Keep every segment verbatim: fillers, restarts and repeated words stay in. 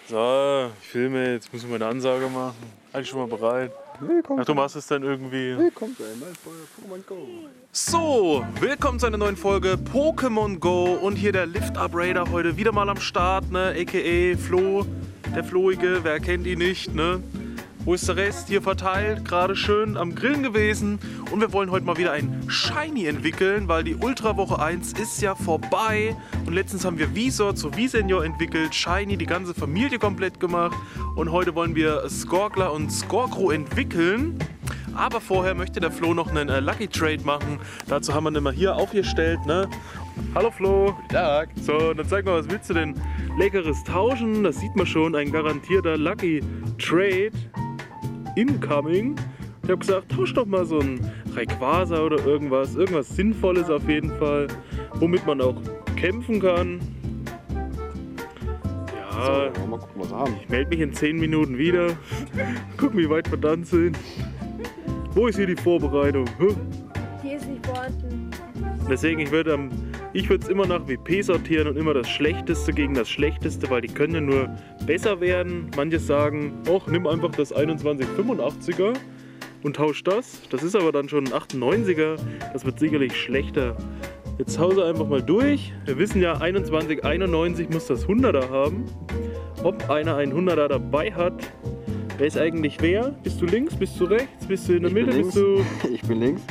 So, ich filme jetzt, muss ich mal eine Ansage machen. Eigentlich schon mal bereit. Willkommen. Ach, du machst es dann irgendwie. Willkommen zu einer neuen Folge Pokémon Go. So, willkommen zu einer neuen Folge Pokémon Go und hier der Lift-Up Raider heute wieder mal am Start, ne? A K A Flo, der Floige, wer kennt ihn nicht, ne? Wo ist der Rest? Hier verteilt, gerade schön am Grillen gewesen. Und wir wollen heute mal wieder ein Shiny entwickeln, weil die Ultra Woche eins ist ja vorbei. Und letztens haben wir Visor zu V-Senior entwickelt, Shiny, die ganze Familie komplett gemacht. Und heute wollen wir Skorgler und Skorgro entwickeln. Aber vorher möchte der Flo noch einen äh, Lucky Trade machen. Dazu haben wir ihn mal hier aufgestellt, ne? Hallo Flo. Guten Tag. So, dann zeig mal, was willst du denn Leckeres tauschen? Das sieht man schon, ein garantierter Lucky Trade. Incoming. Ich habe gesagt, tausch doch mal so ein Rayquaza oder irgendwas. Irgendwas Sinnvolles auf jeden Fall, womit man auch kämpfen kann. Ja, So, mal gucken, was wir haben. ich melde mich in zehn Minuten wieder. Gucken, wie weit wir dann sind. Wo ist hier die Vorbereitung? Huh? Hier ist nicht vorhanden. Deswegen, ich würde am Ich würde es immer nach W P sortieren und immer das Schlechteste gegen das Schlechteste, weil die können ja nur besser werden. Manche sagen, och, nimm einfach das einundzwanzig fünfundachtziger und tausch das. Das ist aber dann schon ein achtundneunziger. Das wird sicherlich schlechter. Jetzt hause einfach mal durch. Wir wissen ja, einundzwanzig einundneunzig muss das hunderter haben. Ob einer einen hunderter dabei hat. Wer ist eigentlich wer? Bist du links? Bist du rechts? Bist du in der Ich Mitte? bin Bist links. du... Ich bin links.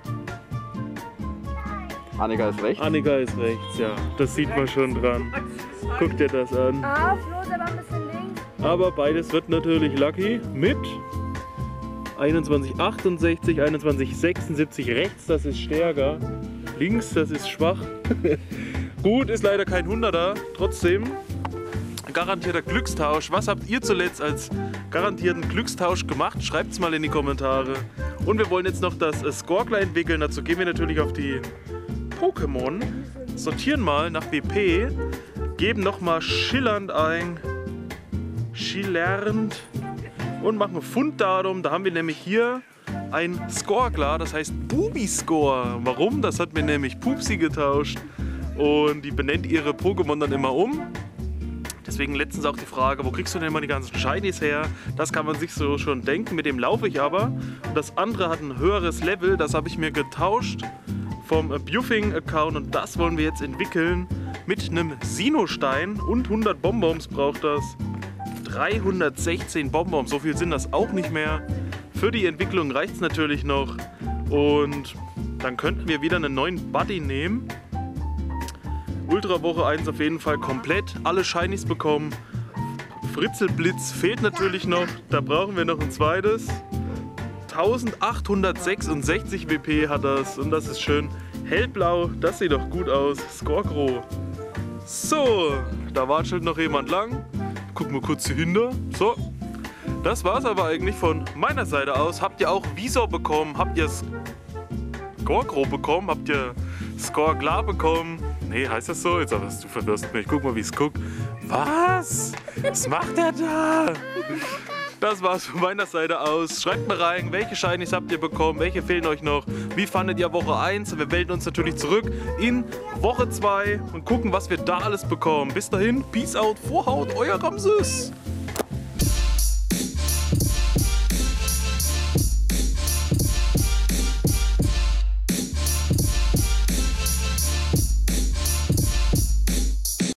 Annika ist rechts. Annika ist rechts, ja. Das sieht man schon dran. Guck dir das an. Ah, Flo, der war ein bisschen links. Aber beides wird natürlich lucky mit einundzwanzig achtundsechzig, einundzwanzig sechsundsiebzig rechts, das ist stärker. Links, das ist schwach. Gut, ist leider kein hunderter. Trotzdem garantierter Glückstausch. Was habt ihr zuletzt als garantierten Glückstausch gemacht? Schreibt es mal in die Kommentare. Und wir wollen jetzt noch das äh, Skorgler entwickeln. Dazu gehen wir natürlich auf die Pokémon, sortieren mal nach W P, geben nochmal schillernd ein, schillernd und machen Funddatum. Da haben wir nämlich hier ein Skorgler, das heißt Bubiscore. Warum? Das hat mir nämlich Pupsi getauscht und die benennt ihre Pokémon dann immer um. Deswegen letztens auch die Frage, wo kriegst du denn immer die ganzen Shinies her? Das kann man sich so schon denken, mit dem laufe ich aber. Und das andere hat ein höheres Level, das habe ich mir getauscht vom Bufing-Account und das wollen wir jetzt entwickeln mit einem Sinnoh-Stein und hundert Bonbons braucht das. dreihundertsechzehn Bonbons, so viel sind das auch nicht mehr. Für die Entwicklung reicht es natürlich noch und dann könnten wir wieder einen neuen Buddy nehmen. Ultra Woche eins auf jeden Fall komplett, alle Shinies bekommen. Fritzelblitz fehlt natürlich noch, da brauchen wir noch ein zweites. eintausendachthundertsechsundsechzig W P hat das und das ist schön hellblau, das sieht doch gut aus. Skorgro. So, da watschelt noch jemand lang. Gucken wir kurz hier hinter. So, das war's aber eigentlich von meiner Seite aus. Habt ihr auch Visor bekommen? Habt ihr Skorgro bekommen? Habt ihr Skorgler bekommen? Nee, heißt das so? Jetzt aber du verwirrst mich. Guck mal, wie es guckt. Was? Was macht der da? Das war's von meiner Seite aus. Schreibt mir rein, welche Shinies habt ihr bekommen, welche fehlen euch noch, wie fandet ihr Woche eins? Wir melden uns natürlich zurück in Woche zwei und gucken, was wir da alles bekommen. Bis dahin, Peace out, Vorhaut, euer Ramses.